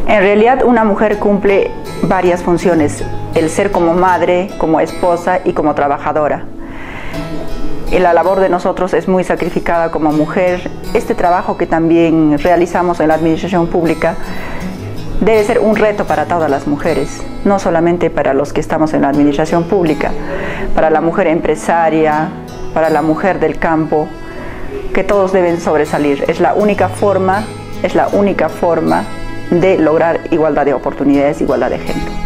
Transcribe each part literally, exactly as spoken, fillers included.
En realidad una mujer cumple varias funciones, el ser como madre, como esposa y como trabajadora. Y la labor de nosotros es muy sacrificada como mujer. Este trabajo que también realizamos en la administración pública debe ser un reto para todas las mujeres, no solamente para los que estamos en la administración pública, para la mujer empresaria, para la mujer del campo, que todos deben sobresalir. Es la única forma, es la única forma de lograr igualdad de oportunidades, igualdad de género.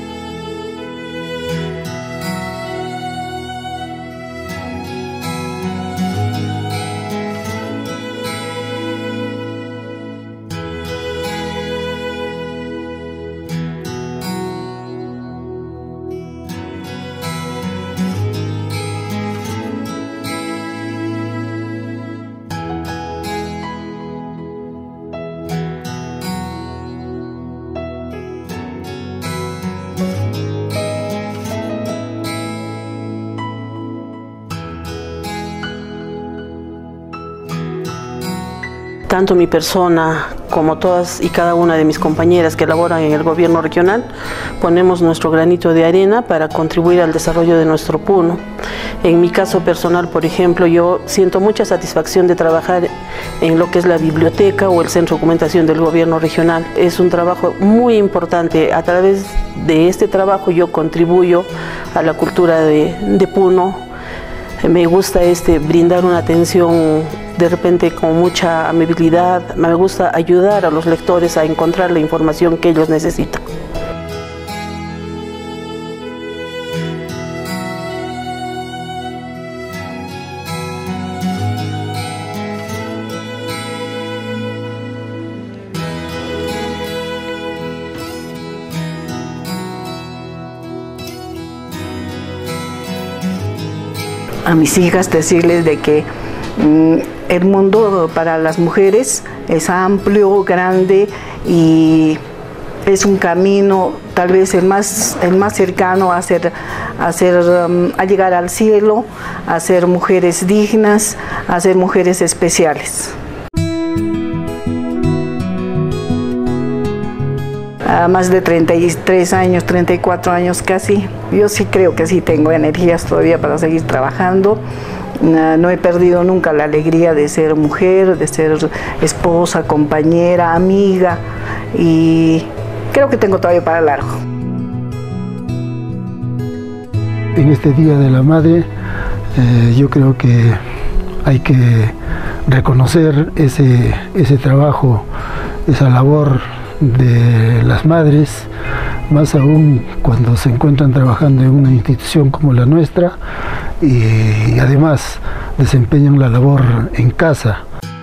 Tanto mi persona como todas y cada una de mis compañeras que laboran en el gobierno regional, ponemos nuestro granito de arena para contribuir al desarrollo de nuestro Puno. En mi caso personal, por ejemplo, yo siento mucha satisfacción de trabajar en lo que es la biblioteca o el centro de documentación del gobierno regional. Es un trabajo muy importante. A través de este trabajo yo contribuyo a la cultura de, de Puno. Me gusta este, brindar una atención de repente con mucha amabilidad. Me gusta ayudar a los lectores a encontrar la información que ellos necesitan. A mis hijas decirles de que mm, el mundo para las mujeres es amplio, grande y es un camino tal vez el más, el más cercano a, ser, a, ser, um, a llegar al cielo, a ser mujeres dignas, a ser mujeres especiales. A más de treinta y tres años, treinta y cuatro años casi. Yo sí creo que sí tengo energías todavía para seguir trabajando. No he perdido nunca la alegría de ser mujer, de ser esposa, compañera, amiga, y creo que tengo todavía para largo. En este Día de la Madre, eh, yo creo que hay que reconocer ese, ese trabajo, esa labor de las madres, más aún cuando se encuentran trabajando en una institución como la nuestra y además desempeñan la labor en casa.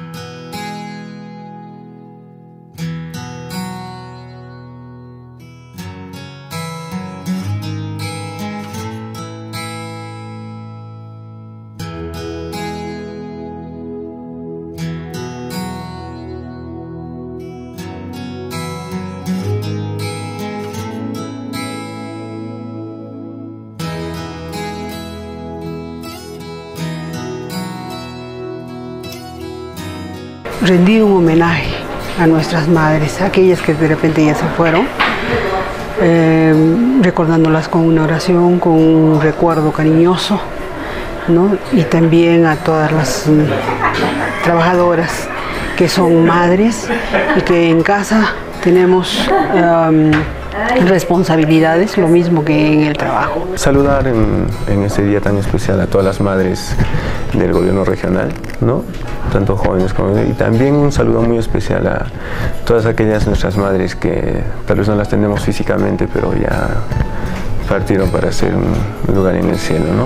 Rendir un homenaje a nuestras madres, aquellas que de repente ya se fueron, eh, recordándolas con una oración, con un recuerdo cariñoso, ¿no? Y también a todas las um, trabajadoras que son madres y que en casa tenemos um, responsabilidades, lo mismo que en el trabajo. Saludar en, en este día tan especial a todas las madres del gobierno regional, ¿no? Tanto jóvenes como... Y también un saludo muy especial a todas aquellas nuestras madres que tal vez no las tenemos físicamente, pero ya partieron para hacer un lugar en el cielo, ¿no?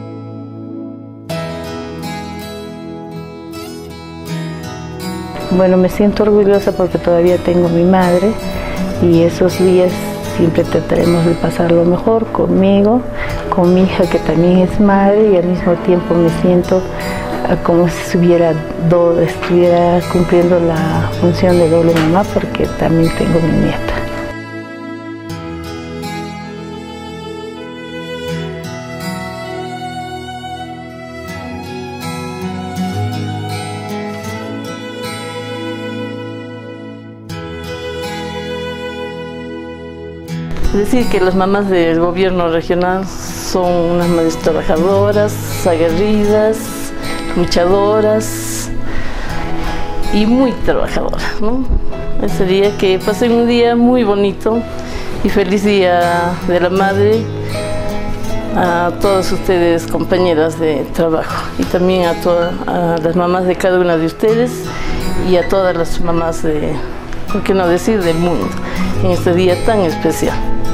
Bueno, me siento orgullosa porque todavía tengo mi madre y esos días siempre trataremos de pasarlo mejor conmigo, con mi hija que también es madre, y al mismo tiempo me siento como si estuviera, do, estuviera cumpliendo la función de doble mamá porque también tengo mi nieta. Es decir, que las mamás del gobierno regional son unas madres trabajadoras, aguerridas, luchadoras y muy trabajadoras, ¿no? Ese día que pasen un día muy bonito y feliz Día de la Madre a todas ustedes, compañeras de trabajo, y también a todas a las mamás de cada una de ustedes y a todas las mamás de, ¿por qué no decir, del mundo, en este día tan especial.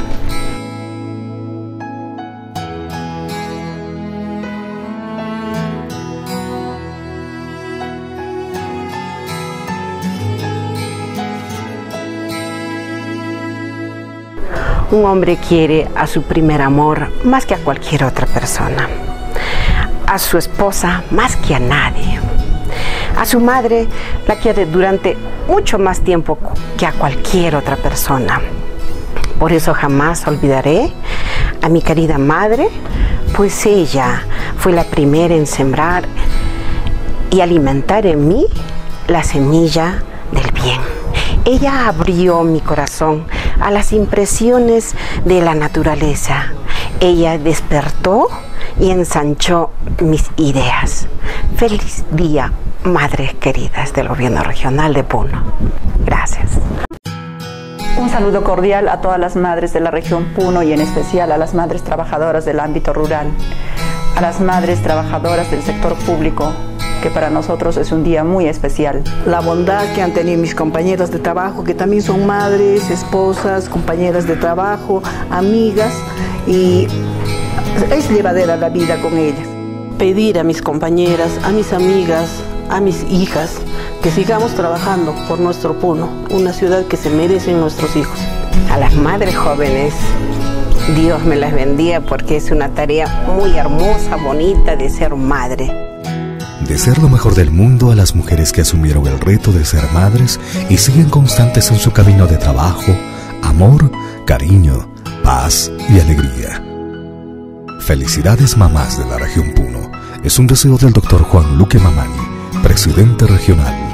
Un hombre quiere a su primer amor más que a cualquier otra persona, a su esposa más que a nadie, a su madre la quiere durante mucho más tiempo que a cualquier otra persona. Por eso jamás olvidaré a mi querida madre, pues ella fue la primera en sembrar y alimentar en mí la semilla del bien. Ella abrió mi corazón a las impresiones de la naturaleza. Ella despertó y ensanchó mis ideas. Feliz día, madres queridas del Gobierno Regional de Puno. Gracias. Un saludo cordial a todas las madres de la región Puno y en especial a las madres trabajadoras del ámbito rural, a las madres trabajadoras del sector público, que para nosotros es un día muy especial. La bondad que han tenido mis compañeras de trabajo, que también son madres, esposas, compañeras de trabajo, amigas, y es llevadera la vida con ellas. Pedir a mis compañeras, a mis amigas, a mis hijas, que sigamos trabajando por nuestro Puno, una ciudad que se merecen nuestros hijos. A las madres jóvenes, Dios me las bendiga porque es una tarea muy hermosa, bonita de ser madre. De ser lo mejor del mundo a las mujeres que asumieron el reto de ser madres y siguen constantes en su camino de trabajo, amor, cariño, paz y alegría. Felicidades, mamás de la región Puno. Es un deseo del doctor Juan Luque Mamani, presidente regional.